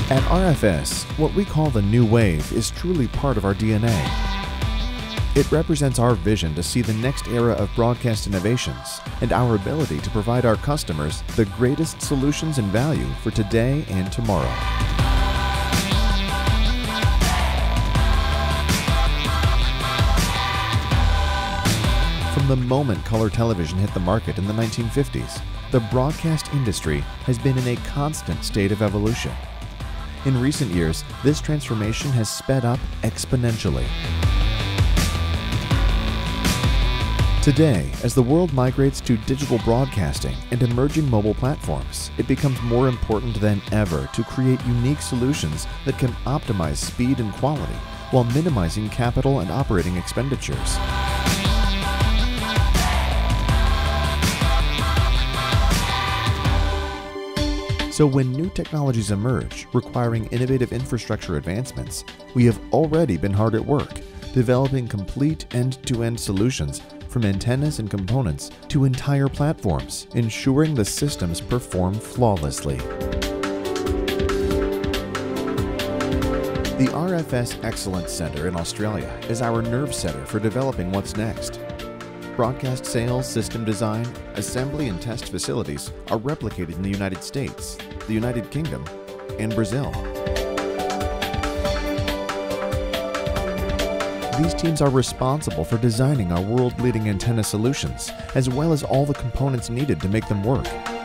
At RFS, what we call the new wave is truly part of our DNA. It represents our vision to see the next era of broadcast innovations and our ability to provide our customers the greatest solutions and value for today and tomorrow. From the moment color television hit the market in the 1950s, the broadcast industry has been in a constant state of evolution. In recent years, this transformation has sped up exponentially. Today, as the world migrates to digital broadcasting and emerging mobile platforms, it becomes more important than ever to create unique solutions that can optimize speed and quality while minimizing capital and operating expenditures. So when new technologies emerge requiring innovative infrastructure advancements, we have already been hard at work, developing complete end-to-end solutions from antennas and components to entire platforms, ensuring the systems perform flawlessly. The RFS Excellence Center in Australia is our nerve center for developing what's next. Broadcast sales, system design, assembly, and test facilities are replicated in the United States, the United Kingdom, and Brazil. These teams are responsible for designing our world-leading antenna solutions, as well as all the components needed to make them work.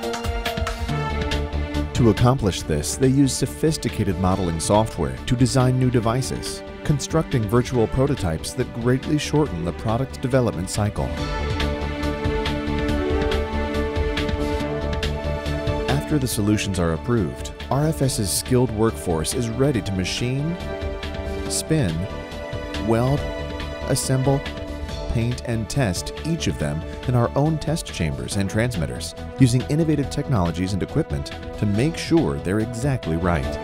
To accomplish this, they use sophisticated modeling software to design new devices, constructing virtual prototypes that greatly shorten the product development cycle. After the solutions are approved, RFS's skilled workforce is ready to machine, spin, weld, assemble, paint, and test each of them in our own test chambers and transmitters, using innovative technologies and equipment to make sure they're exactly right.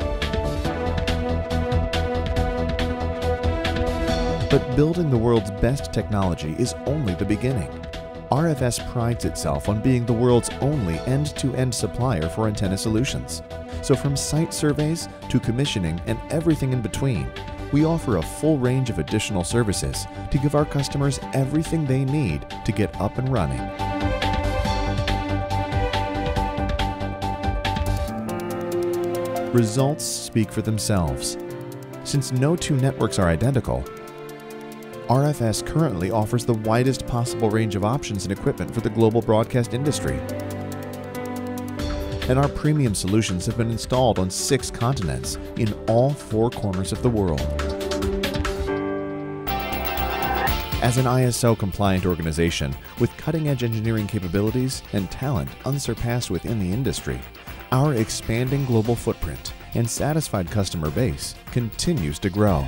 But building the world's best technology is only the beginning. RFS prides itself on being the world's only end-to-end supplier for antenna solutions. So from site surveys to commissioning and everything in between, we offer a full range of additional services to give our customers everything they need to get up and running. Results speak for themselves. Since no two networks are identical, RFS currently offers the widest possible range of options and equipment for the global broadcast industry. And our premium solutions have been installed on 6 continents in all 4 corners of the world. As an ISO-compliant organization with cutting-edge engineering capabilities and talent unsurpassed within the industry, our expanding global footprint and satisfied customer base continues to grow.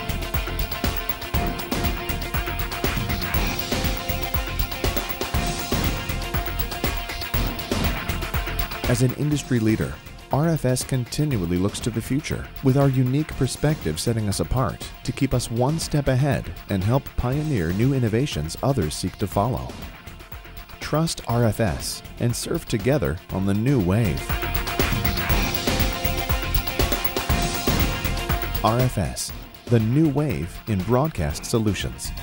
As an industry leader, RFS continually looks to the future, with our unique perspective setting us apart to keep us one step ahead and help pioneer new innovations others seek to follow. Trust RFS and surf together on the new wave. RFS, the new wave in broadcast solutions.